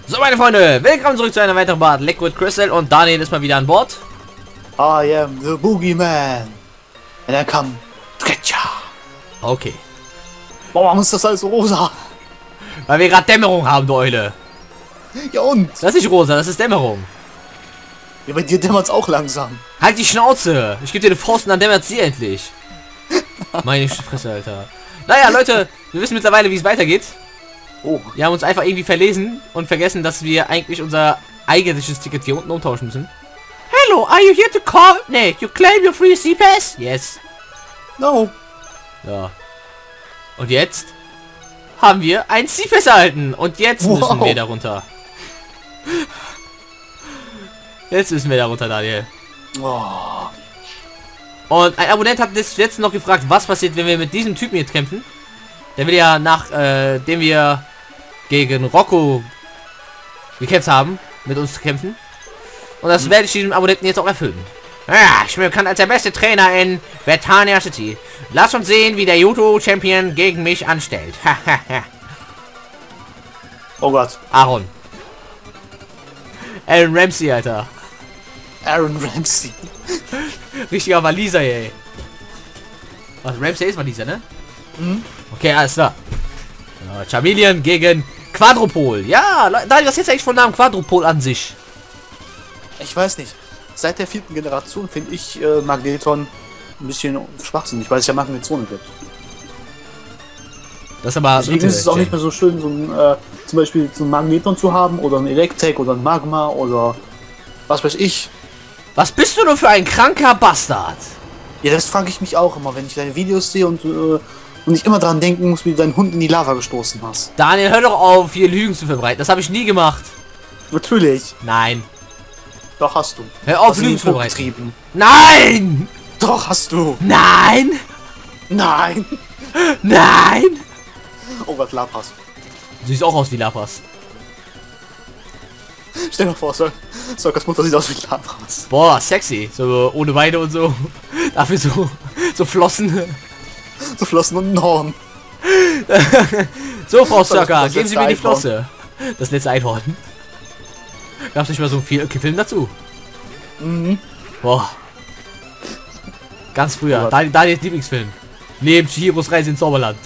So, meine Freunde, willkommen zurück zu einer weiteren Part. Liquid Crystal und Daniel ist mal wieder an Bord. I am the Boogeyman. Und dann kam Trecha. Okay. Warum ist das alles so rosa? Weil wir gerade Dämmerung haben, du Eule. Ja und? Das ist nicht rosa, das ist Dämmerung. Ja, bei dir dämmert's auch langsam. Halt die Schnauze. Ich gebe dir eine Faust und dann dämmert sie endlich. Meine Fresse, Alter. Naja, Leute, wir wissen mittlerweile, wie es weitergeht. Oh. Wir haben uns einfach irgendwie verlesen und vergessen, dass wir eigentlich unser eigentliches Ticket hier unten umtauschen müssen. Hello, are you here to call? Nee, you claim your free C-Pass? Yes. No. Ja. Und jetzt haben wir ein C-Pass erhalten. Und jetzt müssen wir darunter. Jetzt müssen wir darunter, Daniel. Oh. Und ein Abonnent hat das letzte noch gefragt, was passiert, wenn wir mit diesem Typen jetzt kämpfen. Der will ja nachdem wir gegen Rocco gekämpft haben, mit uns kämpfen. Und das werde ich diesem Abonnenten jetzt auch erfüllen. Ja, ich bin bekannt als der beste Trainer in Vertania City. Lass uns sehen, wie der Judo-Champion gegen mich anstellt. Oh Gott. Aaron. Aaron Ramsey, Alter. Aaron Ramsey. Richtiger Waliser, ey. Was, Ramsey ist Waliser, ne? Mhm. Okay, alles klar. Ja, Chameleon gegen Quadrupol. Ja, Daniel, was ist jetzt eigentlich von Namen Quadrupol an sich? Ich weiß nicht. Seit der 4. Generation finde ich Magneton ein bisschen schwachsinnig, weil es ja Magnetone gibt. Das ist aber... Deswegen ist es auch nicht mehr so schön, so ein, zum Beispiel so ein Magneton zu haben oder ein Electek oder ein Magma oder was weiß ich. Was bist du nur für ein kranker Bastard? Ja, das frage ich mich auch immer, wenn ich deine Videos sehe und ich immer dran denken muss, wie du deinen Hund in die Lava gestoßen hast. Daniel, hör doch auf, hier Lügen zu verbreiten. Das habe ich nie gemacht. Natürlich. Nein. Doch hast du. Hör auf, Hast du Lügen ihn zu verbreiten. vorgetrieben. Nein! Doch hast du. Nein! Nein. Nein! Oh Gott, Lapras. Du siehst auch aus wie Lapras. Stell dir mal vor, Solkas Mutter sieht aus wie Lapras. Boah, sexy. So ohne Beine und so. Dafür so Flossen. So Flossen und ein Horn. So, Frau Circa, das geben Sie letzte mir die Einhorn. Flosse. Das letzte Einhorn. Gab's nicht mal so viel Film dazu? Mhm. Boah. Ganz früher. Oh Gott. Daniels Lieblingsfilm. Neben Chihiros Reise ins Zauberland.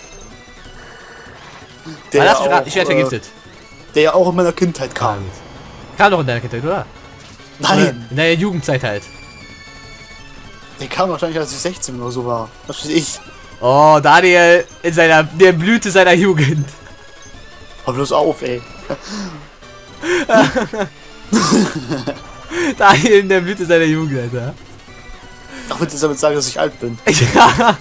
Der Lass mich auch, raten, ich werde vergiftet. der ja auch in meiner Kindheit kam. Kam doch in deiner Kindheit, oder? Nein, In deiner Jugendzeit halt. der kam wahrscheinlich, als ich 16 oder so war. Was weiß ich. Oh, Daniel in der Blüte seiner Jugend. Hör bloß auf, ey. Daniel in der Blüte seiner Jugend, Alter. Ach, willst du damit sagen, dass ich alt bin? Ja.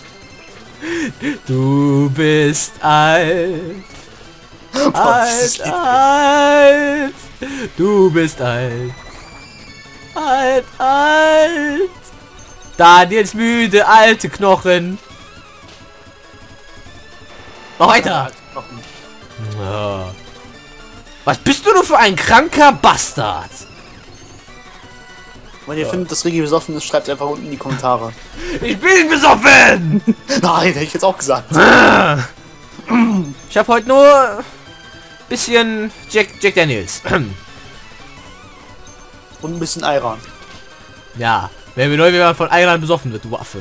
Du bist alt. Alt, alt. Du bist alt. Alt, alt. Daniels müde alte Knochen. Mach weiter. Ja. Was bist du nur für ein kranker Bastard? Wenn ihr findet, dass Regi besoffen ist, schreibt einfach unten in die Kommentare. Ich bin besoffen! Nein, hätte ich jetzt auch gesagt. Ich habe heute nur bisschen Jack Daniels. Und ein bisschen Ayran. Ja, wenn wir neu, wenn man von Ayran besoffen wird, du Waffe.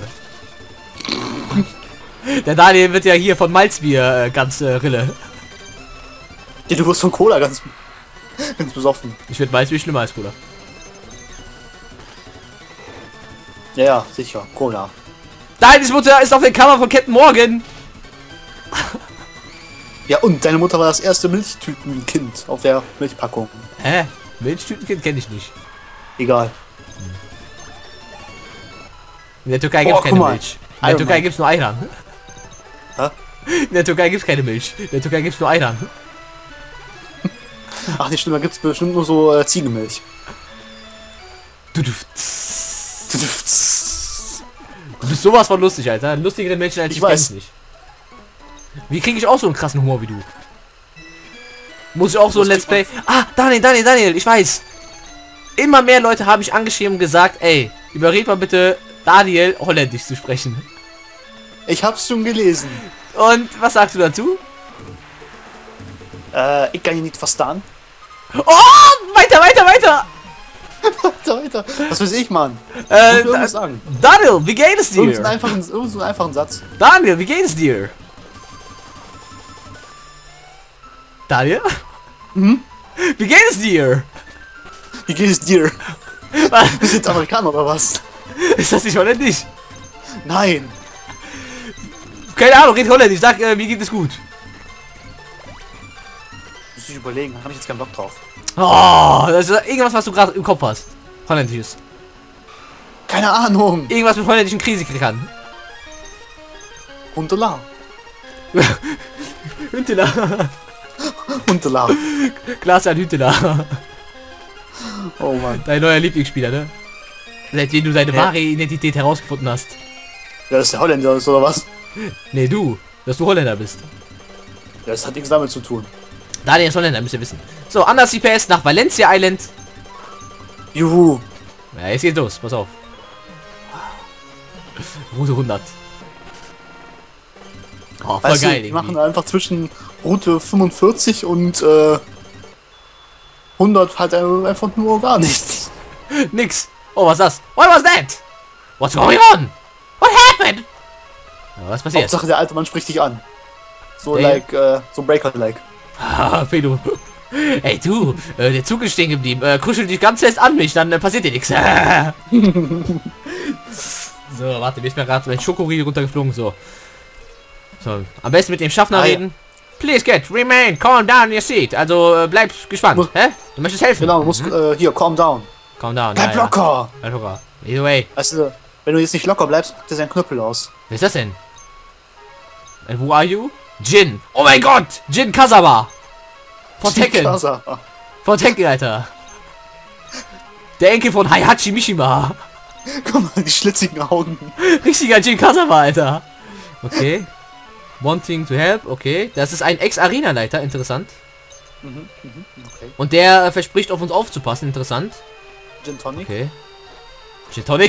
Der Daniel wird ja hier von Malzbier ganz Rille. Ja, du wirst von Cola ganz besoffen. Ich finde Malzbier schlimmer als Cola. Ja, ja, sicher. Cola. Daniels Mutter ist auf der Cover von Captain Morgan. Ja, und deine Mutter war das erste Milchtütenkind auf der Milchpackung. Hä? Milchtütenkind kenne ich nicht. Egal. In der Türkei Oh, gibt es keine guck mal. Milch. In der Iron Türkei Man. gibt es nur Ayran. Hä? In der Türkei gibt es keine Milch. In der Türkei gibt es nur Ayran. Ach, nicht stimmt, da gibt's bestimmt nur so Ziegenmilch. Du bist sowas von lustig, Alter. Lustigere Menschen als Ich ich kenn weiß. nicht. Wie kriege ich auch so einen krassen Humor wie du? Muss ich auch so ein Let's Play... Ah, Daniel, ich weiß. Immer mehr Leute haben mich angeschrieben und gesagt, ey, überred mal bitte Daniel, Holländisch zu sprechen. Ich hab's schon gelesen. Und was sagst du dazu? Ich kann ihn nicht verstehen. Oh, weiter, weiter, weiter. Weiter. Was weiß ich, Mann? Da, Sagen. Daniel, wie geht es Irgend so dir? einen einfachen Satz. Daniel, wie geht es dir? Daniel? Mhm. Wie geht es dir? Wie geht es dir? Was? Bist du jetzt Amerikaner oder was? Ist das nicht holländisch? Nein. Keine Ahnung, red holländisch. Sag, mir geht es gut. Muss ich überlegen, habe ich jetzt keinen Bock drauf. Oh, das ist irgendwas, was du gerade im Kopf hast. Holländisches. Keine Ahnung. Irgendwas mit holländischen Krise kann. Huntela. Hüntela. Huntela. Klaas-Jan Hüntela. Oh Mann. Dein neuer Lieblingsspieler, ne? Seitdem du deine Ja. wahre Identität herausgefunden hast. Ja, das ist der Holländer ist, oder was? Nee, du. Dass du Holländer bist. Ja, das hat nichts damit zu tun. Daniel ist Holländer, müsst ihr wissen. So, anders CPS nach Valencia Island. Juhu. Ja, jetzt geht's los. Pass auf. Route 100. Oh, voll Weißt geil. du, die machen irgendwie. einfach zwischen Route 45 und 100 halt einfach nur gar nichts. Nix. Oh, was ist das? What was that? What's going on? What happened? Ja, was passiert? Hauptsache der alte Mann spricht dich an. So Der- so Breaker-like. Ah, Fedo. Ey, du, der Zug ist stehen geblieben. Kuschel dich ganz fest an mich, dann passiert dir nichts. So, warte, mir ist mir gerade mein Schokoriegel runtergeflogen. So. So, am besten mit dem Schaffner Ah, ja. reden. Please get, remain, calm down your seat. Also, bleib gespannt. Muss- Hä? Du möchtest helfen? Genau, du musst hier, calm down. Calm down. Bleib ja, locker. Ja. Bleib locker. Either way. Weißt du, wenn du jetzt nicht locker bleibst, packt er seinen Knüppel aus. Wer ist das denn? And who are you? Jin. Oh mein Gott! Jin Kazama. Von Tekken. Krasser. Von Tekken, Alter. Der Enkel von Heihachi Mishima. Guck mal, die schlitzigen Augen. Richtiger Jin Kazama, Alter. Okay. Wanting to help. Okay. Das ist ein Ex-Arena-Leiter. Interessant. Okay. Und der verspricht, auf uns aufzupassen. Interessant. Gin Tonic. Okay. Gin Tonic.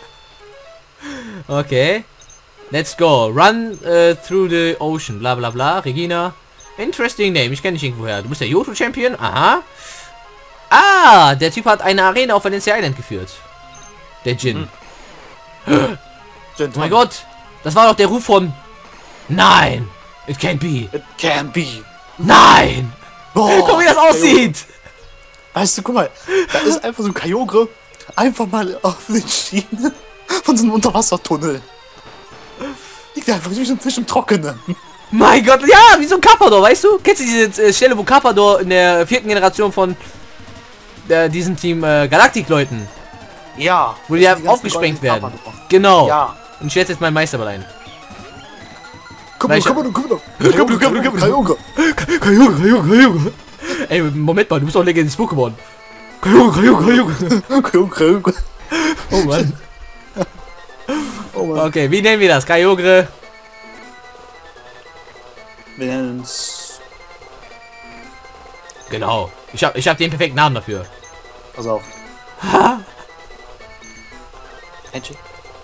Okay. Let's go. Run through the ocean. Bla bla bla. Regina. Interesting name. Ich kenne dich irgendwoher. Du bist der Yoto-Champion. Aha. Ah, der Typ hat eine Arena auf Valencia Island geführt. Der Jin. Gin Oh mein Tonic. Gott. Das war doch der Ruf von... Nein. It can't be. It can be. Nein. Boah, Guck, wie das aussieht. Weißt du, guck mal, da ist einfach so ein Kyogre einfach mal auf den Schienen von so einem Unterwassertunnel. Liegt einfach wie so ein Fisch im Trockenen. Mein Gott. Ja, wie so ein Carpador, weißt du? Kennst du diese Stelle, wo Carpador in der 4. Generation von diesem Team Galactic-Leuten, Ja. wo die das sind ja ganzen aufgesprengt goldenen werden? Carpador. Genau. Ja. Und ich werde jetzt meinen Meisterball ein. Guck mal, Welcher? guck mal, guck mal. Kyogre. Kyogre. Kyogre. Ey, Moment mal, du bist doch legendäres Pokémon. Kyogre. Kyogre. Oh Mann. Oh Mann. Okay, wie nennen wir das? Kyogre. Wir nennen's... Genau. Ich hab den perfekten Namen dafür. Pass auf. Magic.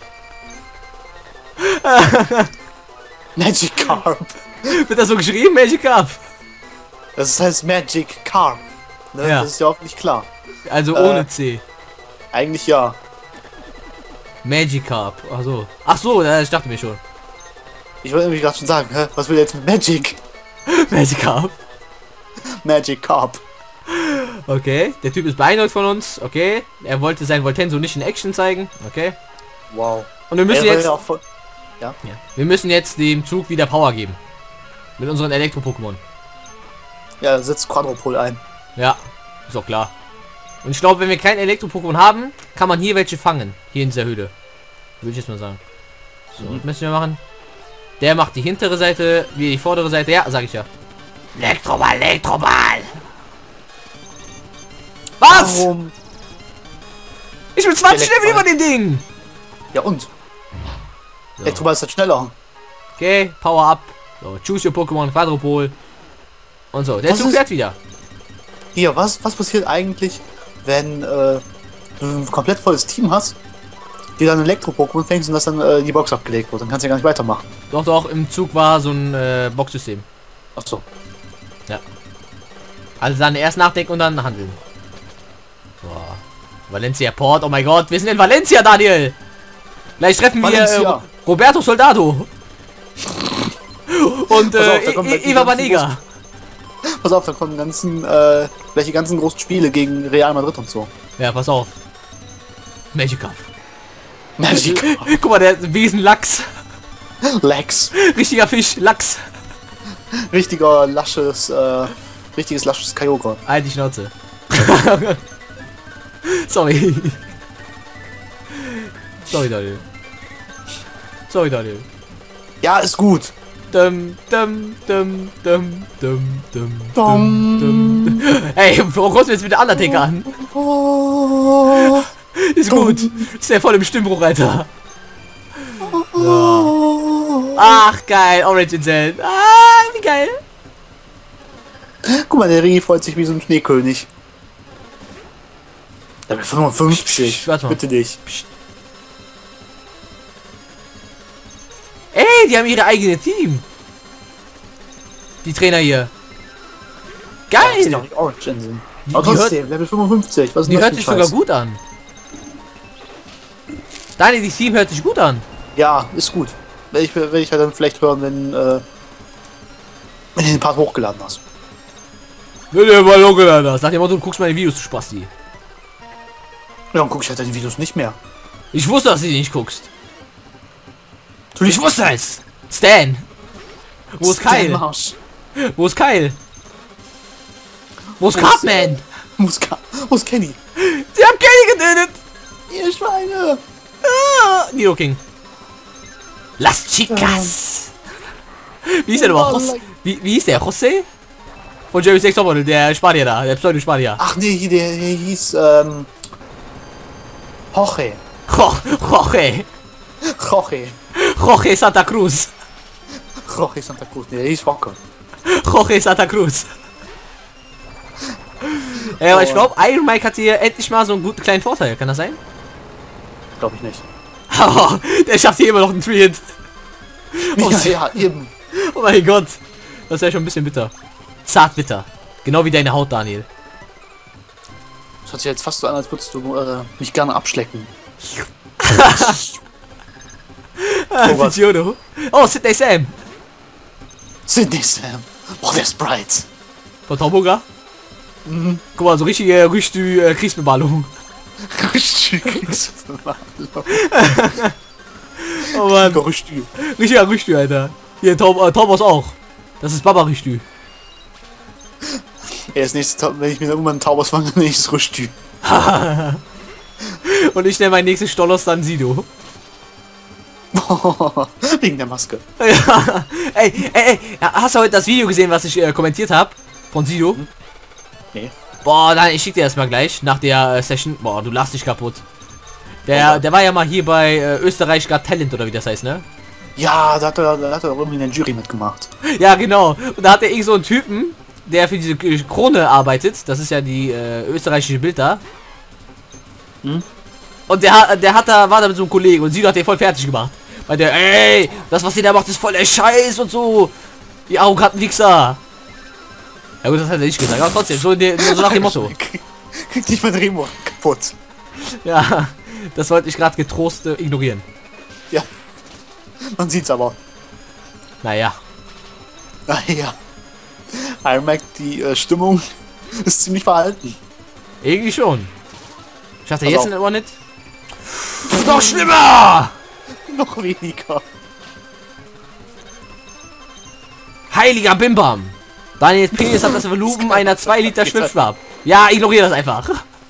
Magic Carp. Wird das so geschrieben, Magikarp? Das heißt Magic Carp. Ne? Ja. Das ist ja hoffentlich klar. Also ohne C. Eigentlich ja. Magikarp. Ach so. Ach so, ich dachte mir schon. Ich wollte nämlich gerade schon sagen, hä? Was will er jetzt mit Magic? Magikarp. Magic Carp. Okay. Der Typ ist beeindruckt von uns. Okay. Er wollte sein Voltenso nicht in Action zeigen. Okay. Wow. Und wir müssen Er war jetzt... ja auch voll... Ja. Wir müssen jetzt dem Zug wieder Power geben. Mit unseren Elektro-Pokémon. Ja, da setzt Quadrupol ein. Ja. Ist auch klar. Und ich glaube, wenn wir kein Elektro-Pokémon haben, kann man hier welche fangen. Hier in dieser Höhle. Würde ich jetzt mal sagen. So, was müssen wir machen? Der macht die hintere Seite, wie die vordere Seite. Ja, sag ich ja. Elektroball, Elektroball! Was? Warum? Ich bin 20 Level über Elektroball. den Ding! Ja und? So. Elektroball ist halt schneller. Okay, Power up. So, choose your Pokémon, Quadrupol. Und so, der Was Zug ist- fährt wieder. Hier, was passiert eigentlich, wenn du ein komplett volles Team hast, die dann Elektro-Pokémon fängst und das dann die Box abgelegt wird? Dann kannst du ja gar nicht weitermachen. Doch, im Zug war so ein Boxsystem. Achso. Ja. Also dann erst nachdenken und dann handeln. Boah. Valencia Port, oh mein Gott, wir sind in Valencia, Daniel. Gleich treffen wir Roberto Soldado. Und Eva Banega. Pass auf, da kommen gleich die ganzen großen Spiele gegen Real Madrid und so. Ja, pass auf. Magic Cup. Magic. Guck mal, der Wiesenlachs. Lachs. Richtiger Fisch, Lachs. Richtiges lasches Kyogre. Halt die Schnauze. Sorry. Sorry, Daniel. Sorry, Daniel. Ja, ist gut. Dum, dum, dum, dum, dum, dum, dum. Ey, warum kommst du jetzt mit der Undertaker an? Oh, Ist gut. Ist ja voll im Stimmbruch, Alter. So. Ach, geil. Origin Cell. Ah, wie geil. Guck mal, der Ringi freut sich wie so ein Schneekönig. Level 55. Warte mal. Bitte dich. Ey, die haben ihre eigene Team. Die Trainer hier. Ja, Geil. sind auch die Origin sind. Die Aber trotzdem, Level 55. Was ist Die denn das hört für sich ein sogar Scheiß? gut an. Deine die Team hört sich gut an. Ja, ist gut. Werde ich halt dann vielleicht hören, wenn du den Part hochgeladen hast. Wenn du mal hochgeladen hast. Nach dem Motto, du guckst meine Videos, du Spasti. Ja, dann gucke ich halt deine Videos nicht mehr. Ich wusste, dass du die nicht guckst. Natürlich Ich wusste es. Stan. Wo ist Kyle? Marsch. Wo ist Kyle? Wo ist Wo ist, Cartman? Wo ist Kenny? Sie haben Kenny getötet. Ihr Schweine! Ah, Nido King. Las Chicas. Wie hieß der nochmal? Wie hieß der? José? Von Jerry Sex Topmodel, der Spanier da, der Pseudo-Spanier. Ach nee, der hieß Jorge. Jorge. Jorge. Jorge Santa Cruz. Jorge Santa Cruz. Nee, der hieß Rocco. Jorge Santa Cruz. Ja, aber ich glaube, Iron Mike hat hier endlich mal so einen guten kleinen Vorteil. Kann das sein? Glaube ich nicht. Der schafft hier immer noch einen Three-Hit. Oh, Ja, eben. oh mein Gott. Das ist ja schon ein bisschen bitter. Zart bitter. Genau wie deine Haut, Daniel. Das hört sich jetzt fast so an, als würdest du mich gerne abschlecken. was? Fitziono. Oh, Sidney Sam. Sidney Sam. Boah, der ist bright. Von Tomoga. Guck mal, so richtige Kriegsbemalung. Oh Mann. Rüstü. Richtiger Rüstü, Alter. Hier, Thomas auch. Das ist Baba Rüstü. Er ist nächstes, wenn ich mir irgendwann einen Taubers fange, nächstes Rüstü. Und ich nenne mein nächstes Stollos dann Sido. Wegen der Maske. Ja. Ey, hast du heute das Video gesehen, was ich kommentiert habe? Von Sido? Nee. Boah, nein, ich schick dir das mal gleich nach der Session. Boah, du lachst dich kaputt. Der war ja mal hier bei Österreich Got Talent oder wie das heißt, ne? Ja, da hat er auch irgendwie in der Jury mitgemacht. Ja, genau. Und da hat er irgend so einen Typen, der für diese Krone arbeitet. Das ist ja die österreichische Bild da. Und der war da mit so einem Kollegen und Sido hat den voll fertig gemacht. Weil der, ey, das was ihr da macht ist voll der Scheiß und so. Die arroganten Wichser. Ja gut, das hat er nicht gesagt, aber trotzdem, so nach dem Motto. Kriegt nicht mein Remo kaputt. Ja, das wollte ich gerade getrost ignorieren. Ja. Man sieht's aber. Naja. Naja. Iron Mike, die Stimmung ist ziemlich verhalten. Irgendwie schon. Schafft er Pass jetzt auf. aber nicht? Noch schlimmer! Noch weniger. Heiliger Bimbam! Daniels Penis hat das Volumen einer 2 Liter Schwimmschwamm. Ja, ignoriere das einfach.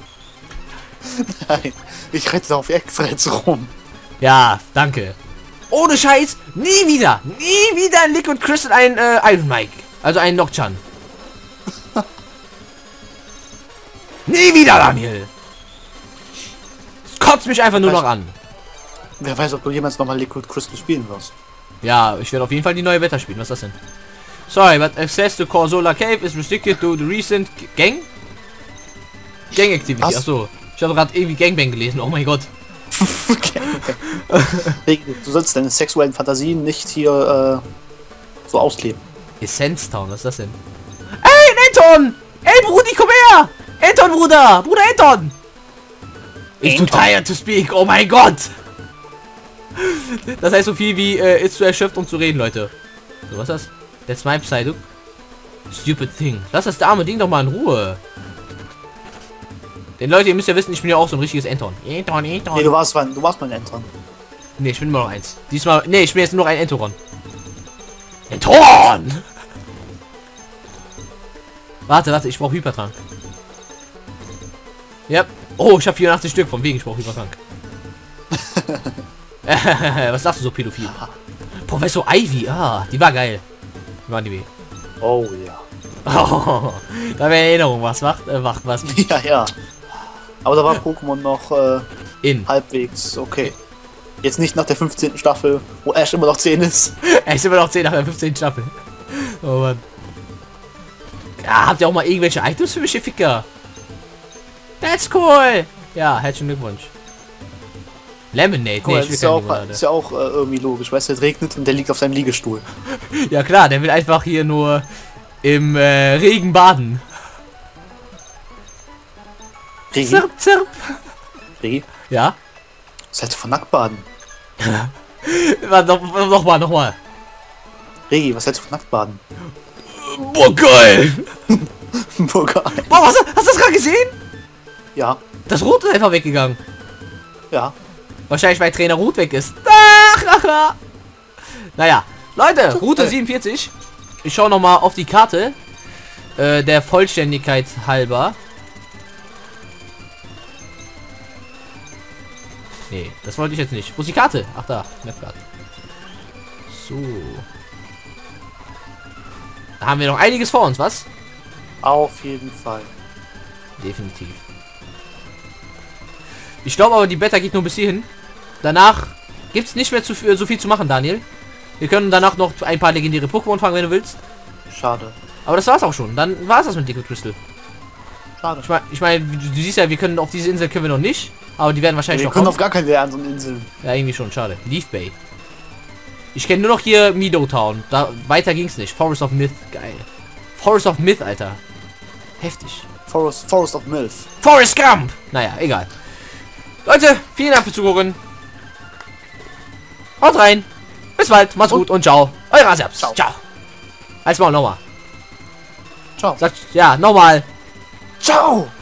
Nein, ich rette auf extra jetzt rum. Ja, danke. Ohne Scheiß, nie wieder ein Liquid Crystal, ein Iron Mike. Also ein Nocturne. Nie wieder, Daniel. Es kotzt mich einfach nur noch an. Wer weiß, ob du jemals nochmal Liquid Crystal spielen wirst. Ja, ich werde auf jeden Fall die neue Beta spielen. Was ist das denn? Sorry, but access to Corsola Cave is restricted to the recent Gang Activity. Was? Achso, ich habe gerade irgendwie Gangbang gelesen. Oh mein Gott. Okay. Du sollst deine sexuellen Fantasien nicht hier so ausleben. Essence Town, was ist das denn? Ey, Elton! Hey, Brudi, komm her! Anton, Bruder! Bruder Anton! It's too tired to speak. Oh mein Gott! Das heißt so viel wie, ist zu erschöpft, um zu reden, Leute. So, was ist das? That's my Psyduck. Stupid thing. Lass das arme Ding doch mal in Ruhe. Denn Leute, ihr müsst ja wissen, ich bin ja auch so ein richtiges Anton. Anton. Nee, du warst mal ein Anton. Nee, ich bin immer noch eins. Diesmal, nee, ich bin jetzt nur noch ein Entoron. Entoron! Warte, ich brauche Hypertrank. Ja. Oh, ich habe 84 Stück, von wegen, ich brauche Hypertrank. Was sagst du so, pädophil? Professor Ivy, die war geil. Wie waren die weh? Oh ja. Oh, da wäre Erinnerung, was wacht, was? Ja. Aber da war Pokémon noch In. halbwegs okay. Jetzt nicht nach der 15. Staffel, wo Ash immer noch 10 ist. Er ist immer noch 10 nach der 15. Staffel. Oh Mann. Ja, habt ihr auch mal irgendwelche Items für mich, ihr Ficker? That's cool. Ja, herzlichen Glückwunsch. Lemonade, Cool, nee, das ich will ist ja keine auch, Limonade. ist ja auch irgendwie logisch, weißt du, es regnet und der liegt auf seinem Liegestuhl. Ja klar, der will einfach hier nur im Regen baden. Regi? Zirp, zirp. Regi? Ja? Was hältst du von Nacktbaden? Nochmal. Regi, was hältst du von Nacktbaden? Boah, geil. Burger. Boah, hast du das gerade gesehen? Ja, Das Rot ist einfach weggegangen. ja. Wahrscheinlich, weil Trainer Ruth weg ist. Naja, Leute, Route 47. Ich schaue noch mal auf die Karte. Der Vollständigkeit halber. Nee, das wollte ich jetzt nicht. Wo ist die Karte? Ach da, Mapkarte. So. Da haben wir noch einiges vor uns, was? Auf jeden Fall. Definitiv. Ich glaube aber, die Beta geht nur bis hierhin. Danach gibt es nicht mehr so viel zu machen, Daniel. Wir können danach noch ein paar legendäre Pokémon fangen, wenn du willst. Schade. Aber das war's auch schon. Dann war's das mit Liquid Crystal. Schade. Ich meine, du siehst ja, wir können auf diese Insel können wir noch nicht. Aber die werden wahrscheinlich Wir noch können kommen. auf gar keinen der anderen Inseln. Ja, irgendwie schon. Schade. Leaf Bay. Ich kenne nur noch hier Mido Town. Da weiter ging's nicht. Forest of Myth. Geil. Forest of Myth, Alter. Heftig. Forest of Milf. Forest Gump! Naja, egal. Leute, vielen Dank fürs Zugucken. Haut rein. Bis bald. Macht's gut und ciao. Euer Asaps. Ciao. Ciao. Als mal nochmal. Ciao. Sagt, ja, nochmal. Ciao.